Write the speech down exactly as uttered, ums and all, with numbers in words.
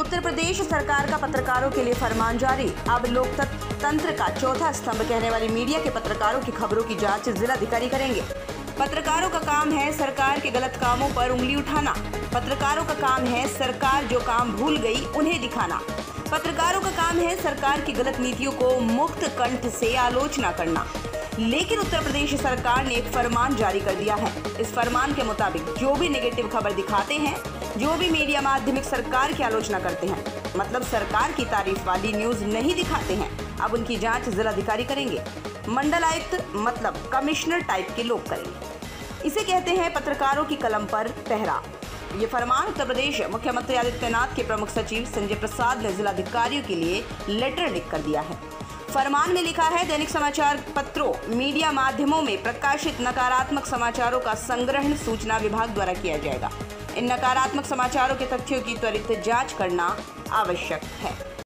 उत्तर प्रदेश सरकार का पत्रकारों के लिए फरमान जारी। अब लोकतंत्र का चौथा स्तंभ कहने वाली मीडिया के पत्रकारों की खबरों की जांच जिलाधिकारी करेंगे। पत्रकारों का काम है सरकार के गलत कामों पर उंगली उठाना। पत्रकारों का काम है सरकार जो काम भूल गई उन्हें दिखाना। पत्रकारों का काम है सरकार की गलत नीतियों को मुक्त कंठ से आलोचना करना। लेकिन उत्तर प्रदेश सरकार ने एक फरमान जारी कर दिया है। इस फरमान के मुताबिक जो भी नेगेटिव खबर दिखाते हैं, जो भी मीडिया माध्यमिक सरकार की आलोचना करते हैं, मतलब सरकार की तारीफ वाली न्यूज नहीं दिखाते हैं, अब उनकी जांच जिलाधिकारी करेंगे। मंडलायुक्त मतलब कमिश्नर टाइप के लोग करेंगे। इसे कहते हैं पत्रकारों की कलम पर पहरा। ये फरमान उत्तर प्रदेश मुख्यमंत्री आदित्यनाथ के प्रमुख सचिव संजय प्रसाद ने जिलाधिकारियों के लिए लेटर लिख कर दिया है। फरमान में लिखा है, दैनिक समाचार पत्रों, मीडिया माध्यमों में प्रकाशित नकारात्मक समाचारों का संग्रहण सूचना विभाग द्वारा किया जाएगा। इन नकारात्मक समाचारों के तथ्यों की त्वरित जांच करना आवश्यक है।